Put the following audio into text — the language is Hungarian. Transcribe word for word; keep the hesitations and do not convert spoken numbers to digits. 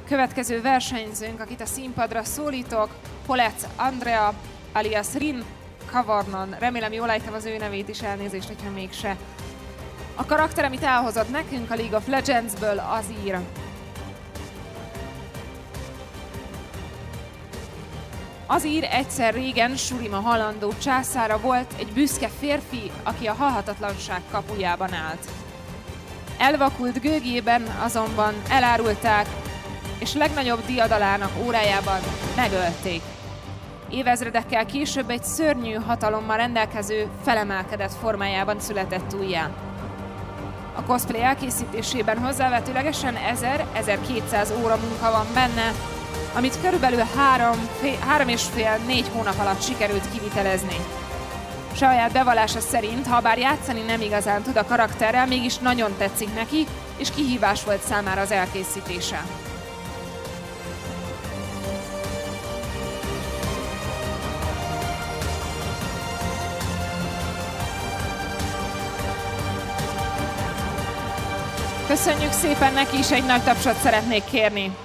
Következő versenyzőnk, akit a színpadra szólítok, Polec Andrea, alias Rin Kavarnon. Remélem jól ejtem az ő nevét is, elnézést, hogyha mégse. A karakter, amit elhozott nekünk a League of Legendsből, Azir. Azir egyszer régen Shurima halandó császára volt, egy büszke férfi, aki a halhatatlanság kapujában állt. Elvakult gőgében azonban elárulták, és legnagyobb diadalának órájában megölték. Évezredekkel később egy szörnyű hatalommal rendelkező, felemelkedett formájában született újjá. A cosplay elkészítésében hozzávetőlegesen ezer-ezerkétszáz óra munka van benne, amit körülbelül három, fél, három és fél négy hónap alatt sikerült kivitelezni. Saját bevallása szerint, ha bár játszani nem igazán tud a karakterrel, mégis nagyon tetszik neki, és kihívás volt számára az elkészítése. Köszönjük szépen neki is, egy nagy tapsot szeretnék kérni.